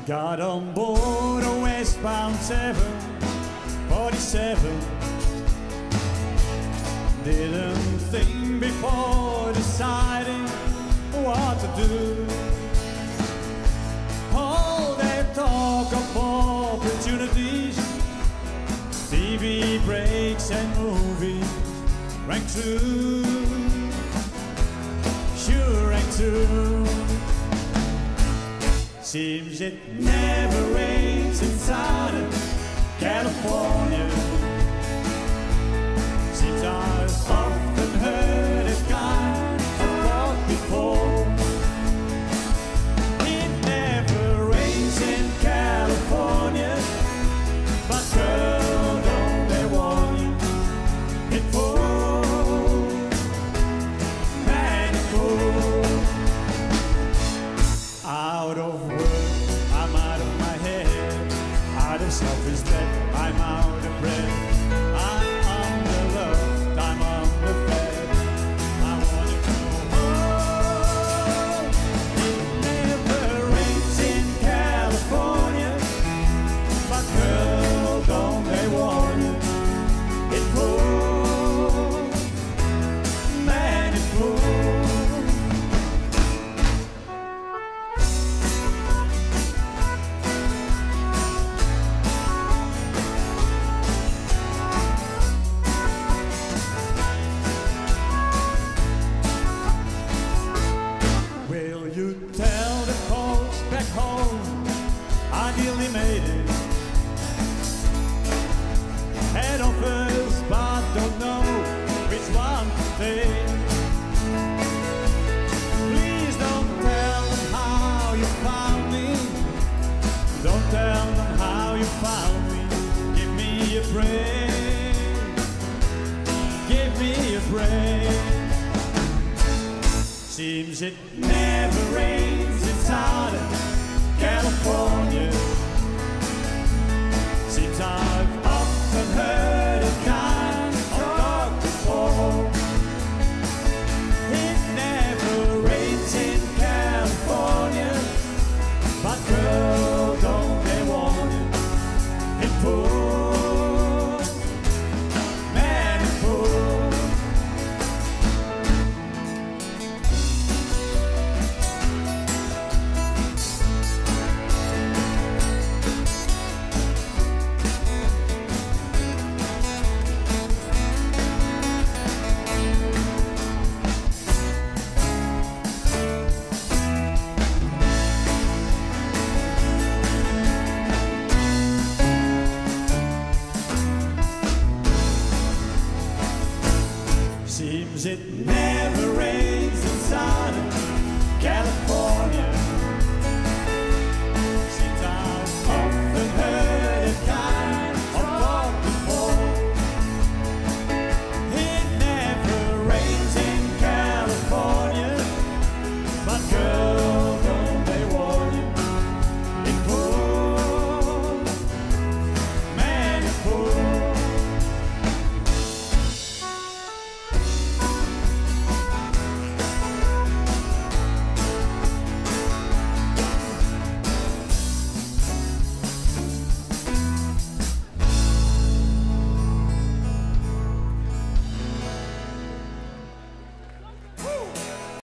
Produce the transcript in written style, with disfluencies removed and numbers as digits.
Got on board a westbound 747. Didn't think before deciding what to do. All that talk of opportunities, TV breaks and movies rang true, sure rang true. Seems it never rains in Southern California. Seems I've often heard it kind of thought before. It never rains in California, but girl, don't they warn you, it pours, man, it pours. Out of work, I'm out of my head. Out of self-respect, I'm out of breath. I'm underloved, I'm underfed. I wanna go home. It never rains in California, but girl, don't they warn you, it pours, man, it pours. Will you tell the folks back home I nearly made it? Head offers, but don't know which one to take. Please don't tell them how you found me. Don't tell them how you found me. Give me a break. Give me a break. Seems it never rains in Southern